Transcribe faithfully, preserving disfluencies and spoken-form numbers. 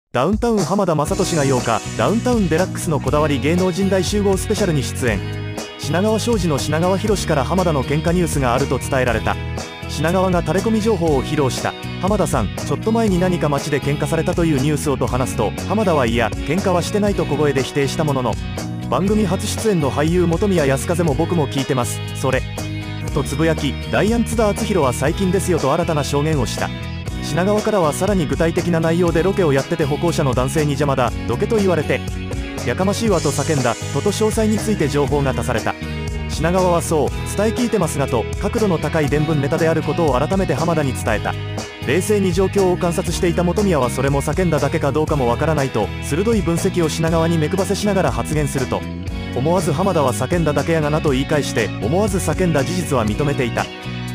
ダウンタウン浜田雅俊がようか、ダウンタウンデラックスのこだわり芸能人大集合スペシャルに出演。品川庄司の品川博から浜田の喧嘩ニュースがあると伝えられた。品川がタレコミ情報を披露した。浜田さん、ちょっと前に何か街で喧嘩されたというニュースをと話すと、浜田はいや、喧嘩はしてないと小声で否定したものの、番組初出演の俳優本宮康風も僕も聞いてます、それとつぶやき、ダイアン津田篤弘は最近ですよと新たな証言をした。品川からはさらに具体的な内容で、ロケをやってて歩行者の男性に邪魔だ、どけと言われてやかましいわと叫んだとと詳細について情報が足された。品川はそう伝え聞いてますがと角度の高い伝聞ネタであることを改めて浜田に伝えた。冷静に状況を観察していた本宮は、それも叫んだだけかどうかもわからないと鋭い分析を品川に目配せしながら発言すると、思わず浜田は叫んだだけやがなと言い返して、思わず叫んだ事実は認めていた。